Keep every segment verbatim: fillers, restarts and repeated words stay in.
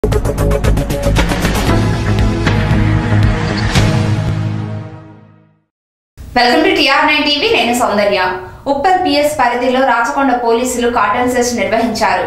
Welcome to TR nine TV. నేను Soundarya. Uppal PS పరిధిలో రాచకొండ పోలీసులు కార్డన్ సెర్చ్ నిర్వహించారు.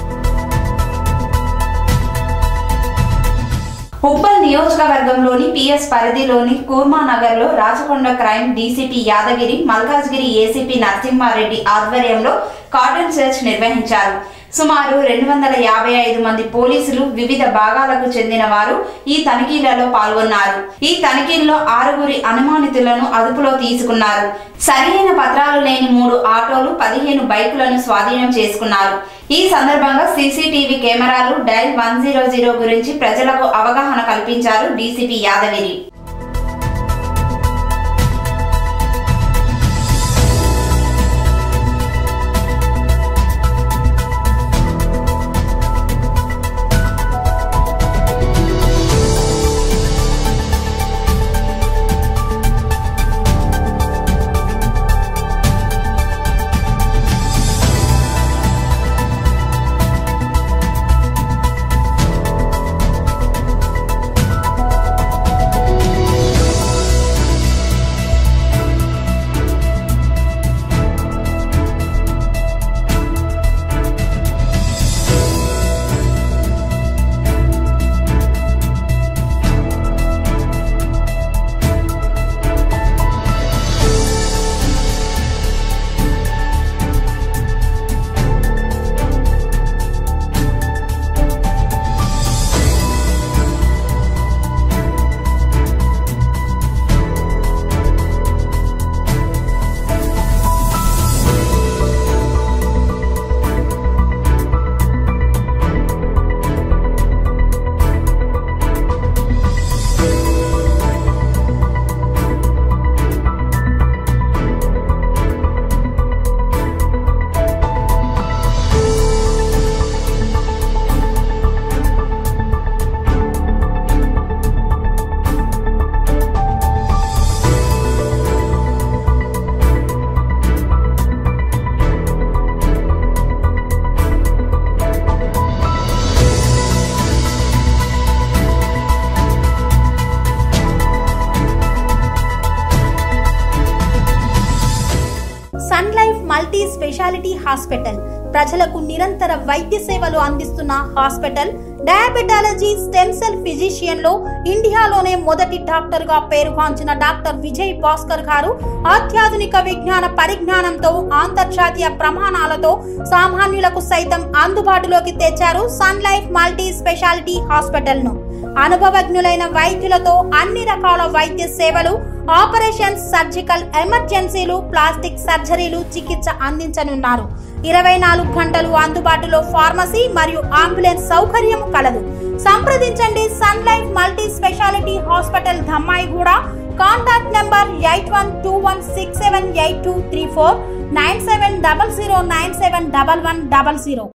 ఉప్పల్ నియోజకవర్గంలోని పిఎస్ పరిధిలోని కూర్మానగర్ లో Rachakonda crime DCP Yadagiri, Malkajgiri ACP Narasimha Reddy ఆధ్వర్యంలో కార్డన్ సెర్చ్ నిర్వహించారు. సుమారు రెండు వందల యాభై ఐదు మంది పోలీసులు వివిధ భాగాలకు చెందిన వారు ఈ తనిఖీలలో పాల్గొన్నారు. ఈ తనిఖీల్లో ఆరుగురి అనుమానితులను అదుపులో తీసుకున్నారు. సరైన పత్రాలు లేని మూడు ఆటోలు, పదిహేను బైకులను స్వాధీనం చేసుకున్నారు. ఈ సందర్భంగా సీసీటీవీ కెమెరాలు, డైల్ వన్ జీరో జీరో గురించి ప్రజలకు అవగాహన కల్పించారు DCP Yadagiri. Sun Life multi speciality hospital ప్రజలకు నిరంతర వైద్య సేవలు అందిస్తున్న hospital. Diabetology, stem cell physician లో ఇండియాలోనే మొదటి డాక్టర్ గా పేరుగాంచిన డాక్టర్ విజయ్ భాస్కర్ గారు అత్యాధునిక విజ్ఞాన పరిజ్ఞానంతో అంతర్జాతీయ ప్రమాణాలతో సామాన్యులకు సైతం అందుబాటులోకి తెచ్చారు Sun Life multi speciality hospital ను. అనుభవజ్ఞులైన వైద్యులతో అన్ని రకాల వైద్య సేవలు, ఆపరేషన్స్, సర్జికల్ ఎమర్జెన్సీలు, ప్లాస్టిక్ సర్జరీలు, చికిత్స అందించనున్నారు. ఇరవై నాలుగు గంటలు అందుబాటులో ఫార్మసీ మరియు అంబులెన్స్ సౌకర్యం కలదు. సంప్రదించండి Sun Life multi speciality hospital, Dammaiguda. Contact number eight one two one six seven eight two three four, nine seven double zero nine seven double one double zero.